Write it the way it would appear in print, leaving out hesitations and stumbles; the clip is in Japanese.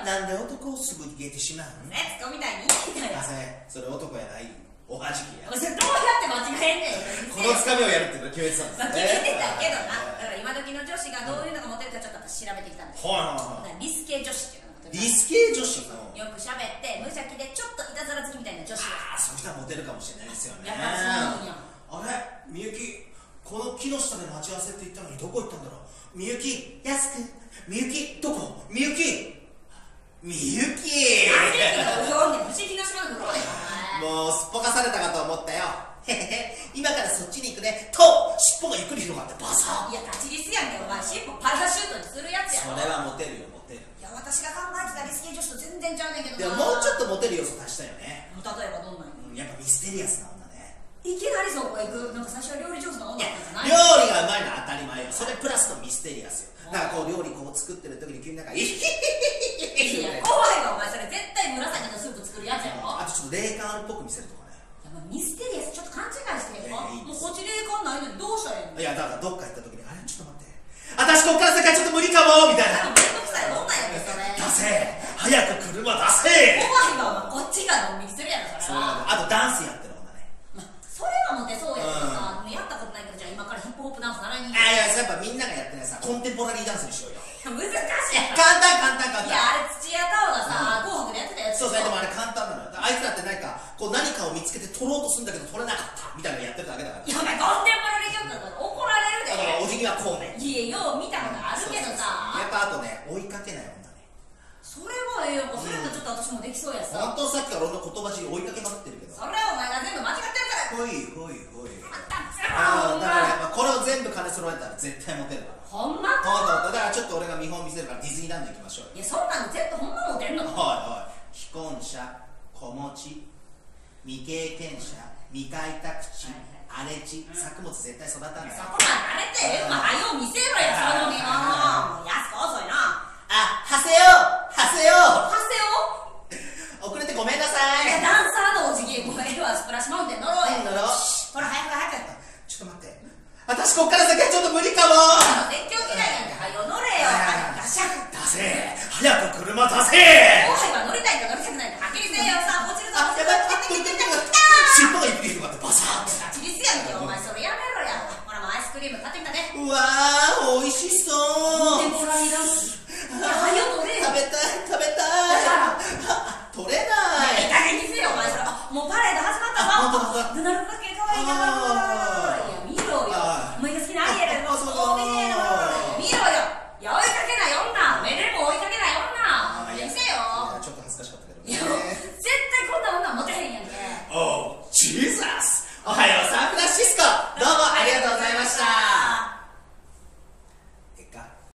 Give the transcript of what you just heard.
なんで男をすぐ逃げてしまうの？ ね、ツッコみたいに言ってたよ。 それ男やない。おはじきや。 これどうやって間違えんねん。 このつかみをやるっていうのを決めてたんです決めてたけどな。だから今時の女子がどういうのがモテるかちょっと私調べてきたんです。リス系女子っていうのがリス系女子のよく喋って無邪気でちょっといたずら好きみたいな女子。 ああ、そういう人はモテるかもしれないですよね。 やっぱそうや。 あれ、みゆき、この木の下で待ち合わせって言ったのにどこ行ったんだろう。みゆき、やすく、みゆき、どこ？みゆき、みゆき。 不思議な島の風呂で。 もうすっぽかされたかと思ったよ。へへへ、今からそっちに行くねと尻尾がゆっくり広がってバサッ。 いや立ちリスやんけお前。尻尾パラシュートにするやつやろ。 それはモテるよ、モテる。 いや私が考えてたリス系女子と全然ちゃうねんけどでももうちょっとモテる要素足したよね。 例えばどんなんやっぱミステリアスな女ね。 いきなりそこ行く。なんか最初は料理上手な女だったんじゃない？ 料理がうまいのは当たり前よ。それプラスのミステリアスよ。だからこう料理こう作ってる時に急になんかイヒヒヒヒいや怖いわお前。それ絶対紫のスープ作るやつやろ。 あとちょっと霊感あるっぽく見せるとかね。 ミステリアスちょっと勘違いしてるよ。もうこっち霊感ないのにどうしたらいいの？ いやだからどっか行った時にあれちょっと待って私こっから世界ちょっと無理かもみたいな。 めんどくさい女やねんそれ。 出せ早く車出せ。 怖いわお前。こっちがのんびりするやろそれは。 あとダンスやってる女ね。 それはモテそうやけどさ、やったことないけどじゃあ今からヒップホップダンス習いに行く。 いややっぱみんながやってないさコンテンポラリーダンスにしようよ。 難しいやろ。 簡単簡単簡単。 いやあれ土屋太鳳がさ紅白でやってたやつ。 そうそう、でもあれ簡単なのよ。あいつらって何かこう何かを見つけて取ろうとするんだけど取れなかったみたいなのやってるだけだから。 いやお前コンテンポラリー曲だから怒られるで。 だからお辞儀はこうね。 いやよう見たことあるけどさ。 やっぱあとね追いかけない女ね。 それもええよ。それとちょっと私もできそうやさ。 本当さっきから俺の言葉尻追いかけまくってるけど。 それはお前が全部間違ってるから。 ほいほいほい。 だだからこれを全部金揃えたら絶対モテるから。 ほんまか。 だからちょっと俺が見本見せるからディズニーランド行きましょうよ。 いやそんなの全部ほんまモテんの？ はいはい。既婚者、子持ち、未経験者、未開拓地、荒れ地、作物絶対育たない。 そこまで慣れてまあ早う見せろやそのにも。やすこ遅いな。 あ、はせよはせよはせよ。 遅れてごめんなさい。 いやダンサーのお辞儀もええわ。スプラッシュマウンテン乗ろうや。 乗ろう。 ほら早く早く。 ちょっと待って。私こっから先はちょっと無理かも。 絶叫嫌いなんて早う乗れよ。ガシャン。 出せ早く車出せ。 後輩は乗りたいか乗りたくないかはっきりせえよ。さあ落ちるぞ。 あ、やばい。尻尾が一匹広がってバサッ。 ガチリスやんけお前。それやめろや。ほらもうアイスクリーム買ってきたね。 うわー、美味しそう。 テンポラリーダンス。いや早う乗れよ。 食べたい食べたい。取れない。 いい加減にせよお前。それもうパレード始まったぞ。ルナルパ系かわいいな。